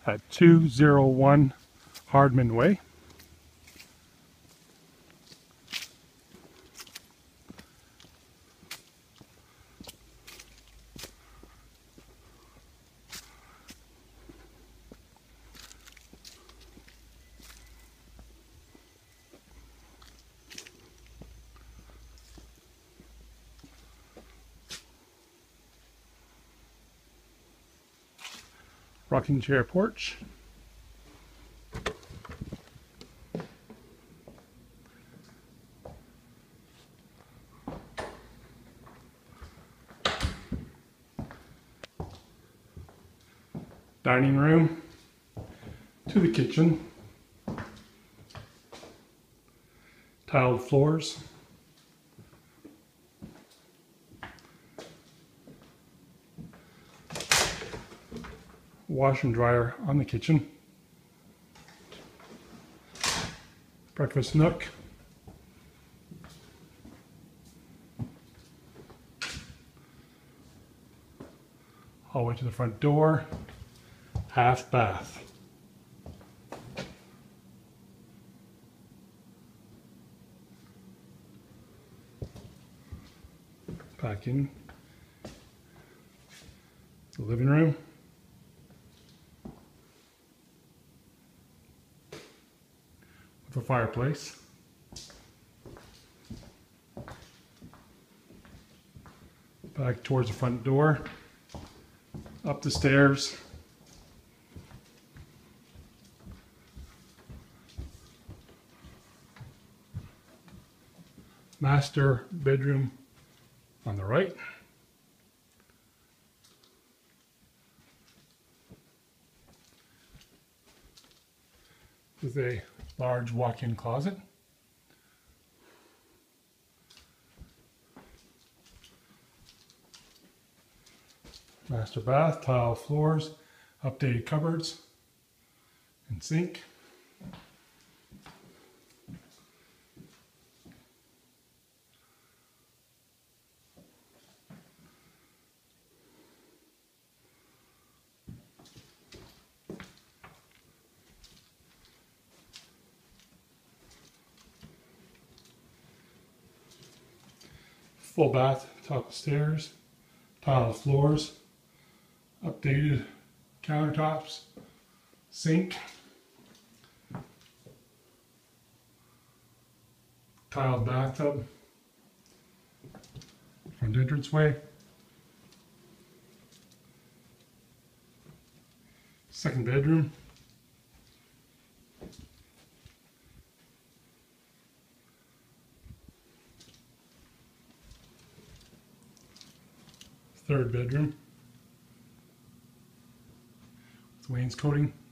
at 201 Hardman Way. Rocking chair porch. Dining room to the kitchen. Tiled floors. Wash and dryer on the kitchen. Breakfast nook. Hallway to the front door. Half bath. Back in the living room. With a fireplace. Back towards the front door. Up the stairs. Master bedroom on the right. With a large walk-in closet. Master bath, tile floors, updated cupboards, and sink. Full bath, top of stairs, tile floors, updated countertops, sink, tiled bathtub, front entranceway, second bedroom, third bedroom with wainscoting.